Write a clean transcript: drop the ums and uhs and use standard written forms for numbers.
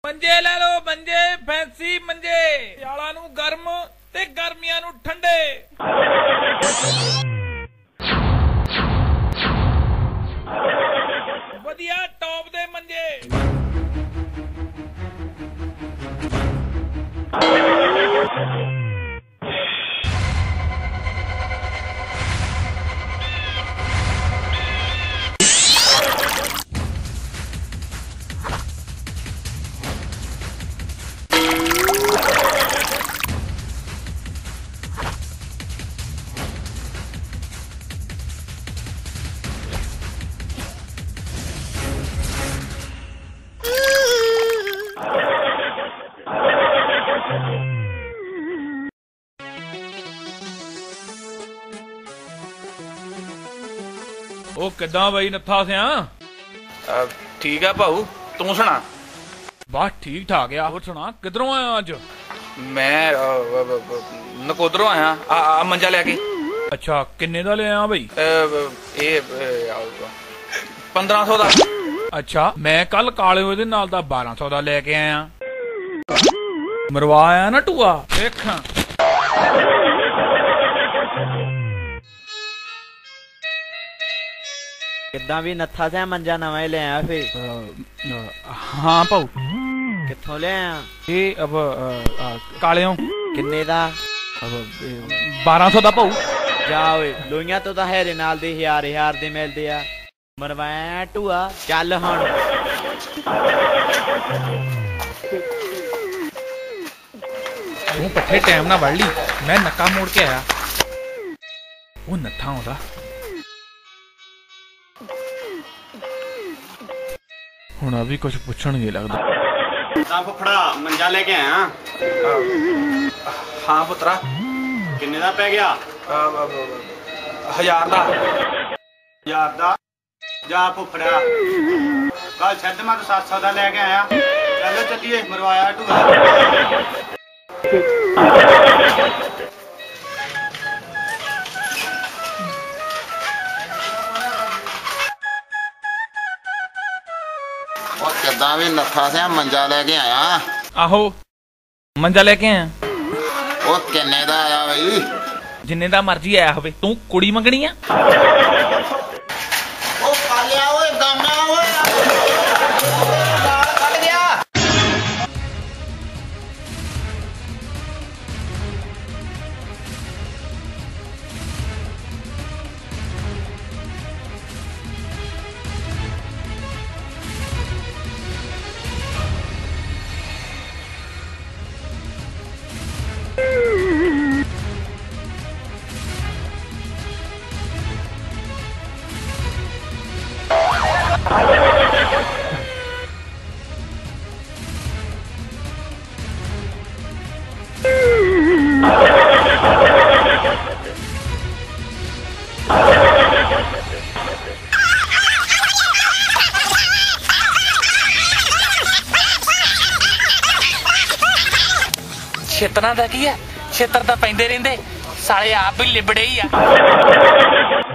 ਮੰਜੇ ਲੈ ਲਓ, ਮੰਜੇ ਫੈਂਸੀ ਮੰਜੇ, ਸਿਆਲਾਂ ਨੂੰ ਗਰਮ ਤੇ ਗਰਮੀਆਂ ਨੂੰ ਠੰਡੇ। ਵਧੀਆ ਟੌਪ ਦੇ ਮੰਜੇ। ਉਹ ਕਿੱਦਾਂ ਬਈ ਨੱਥਾ ਸਿਆ? ਠੀਕ ਆ ਭਾਊ, ਤੂੰ ਸੁਣਾ? ਬਸ ਠੀਕ ਠਾਕ ਆ। ਹੋਰ ਸੁਣਾ, ਕਿੱਧਰੋਂ ਆਇਆ ਅੱਜ? ਮੈਂ ਨਕੋਦਰੋਂ ਆਇਆ ਆ ਮੰਜਾ ਲੈ ਕੇ। ਅੱਛਾ, ਕਿੰਨੇ ਦਾ ਲਿਆ ਬਈ? ਇਹ 1500 ਦਾ। ਅੱਛਾ, ਮੈਂ ਕੱਲ ਕਾਲੇ ਉਹਦੇ ਨਾਲ ਦਾ 1200 ਦਾ ਲੈ ਕੇ ਆਇਆ। ਮਰਵਾ ਆਇਆ ਨਾ ਟੂਆ, ਦੇਖਾਂ। ਕਿੱਦਾਂ ਵੀ ਨੱਥਾ ਸਿਆ ਮੰਜਾ ਨਵਾਂ ਹੀ ਲਿਆ ਫੇ? ਹਾਂ ਭਾਊ। ਕਿੱਥੋਂ ਲਿਆ? ਇਹ ਕਾਲਿਓਂ। ਕਿੰਨੇ ਦਾ? 1200 ਦਾ ਭਾਊ। ਜਾ ਓਏ, ਲੋਈਆਂ ਤੋਂ ਤਾਂ ਹੈਰੇ ਨਾਲ ਦੇ ਹਜ਼ਾਰ ਦੇ ਮਿਲਦੇ ਆ। ਮਰਵਾਇਆ ਟੂਆ, ਚੱਲ ਹੁਣ। ਤੂੰ ਪੱਠੇ ਟਾਈਮ ਨਾਲ ਵੜ ਲਈ, ਮੈਂ ਨੱਕਾ ਮੋੜ ਕੇ ਆਇਆ। ਉਹ ਨੱਥਾ ਆਉਂਦਾ। ਹੁਣ ਆ ਵੀ ਕੁਝ ਪੁੱਛਣਗੇ ਲੱਗਦਾ। ਤਾਂ ਫੁੱਫੜਾ ਮੰਜਾ ਲੈ ਕੇ ਆਇਆ। ਹਾਂ ਪੁੱਤਰਾ। ਕਿੰਨੇ ਦਾ ਪੈ ਗਿਆ? 1000 ਦਾ। 1000 ਦਾ? ਜਾ ਫੁੱਫੜਾ, ਕੱਲ ਛੱਡ ਮੈਂ 700 ਦਾ ਲੈ ਕੇ ਆਇਆ। ਚਲੋ ਚੱਲੀਏ, ਮਰਵਾਇਆ ਟੂਆ। ਉਹ ਕਿੱਦਾਂ ਵੀ ਨੱਥਾ ਸਿਆ ਮੰਜਾ ਲੈ ਕੇ ਆਇਆ? ਆਹੋ, ਮੰਜਾ ਲੈ ਕੇ ਆਇਆ। ਉਹ ਕਿੰਨੇ ਦਾ ਆਇਆ ਬਈ? ਜਿੰਨੇ ਦਾ ਮਰਜ਼ੀ ਆਇਆ ਹੋਵੇ। ਤੂੰ ਕੁੜੀ ਮੰਗਣੀ ਆ? ਉਹ ਕਾਲਿਆ ਓਏ, ਗਾਨਾ ਓਏ, ਕੱਢ ਗਿਆ। ਛੇਤਰਾਂ ਦਾ ਕੀ ਆ? ਛੇਤਰ ਤਾਂ ਪੈਂਦੇ ਰਹਿੰਦੇ, ਸਾਲੇ ਆਪ ਵੀ ਲਿਬੜੇ ਹੀ ਆ।